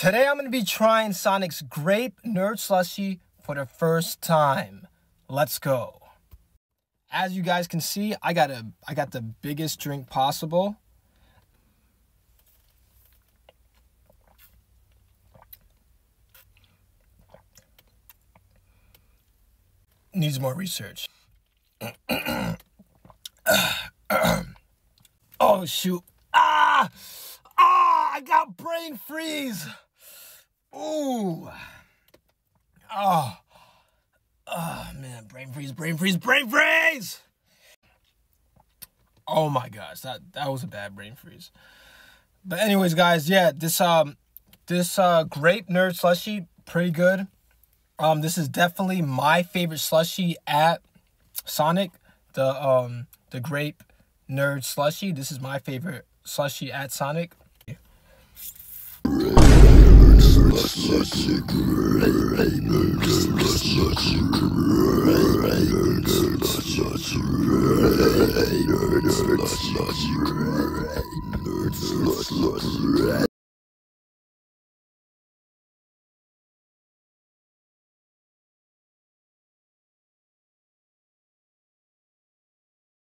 Today I'm going to be trying Sonic's Grape Nerd Slushie for the first time. Let's go. As you guys can see, I got the biggest drink possible. Needs more research. Oh shoot. I got brain freeze. Ooh. Oh man, brain freeze. Oh my gosh, that was a bad brain freeze. But anyways, guys, yeah, this Grape Nerd Slushie, pretty good. This is definitely my favorite slushie at Sonic. The Grape Nerd Slushie. This is my favorite slushie at Sonic.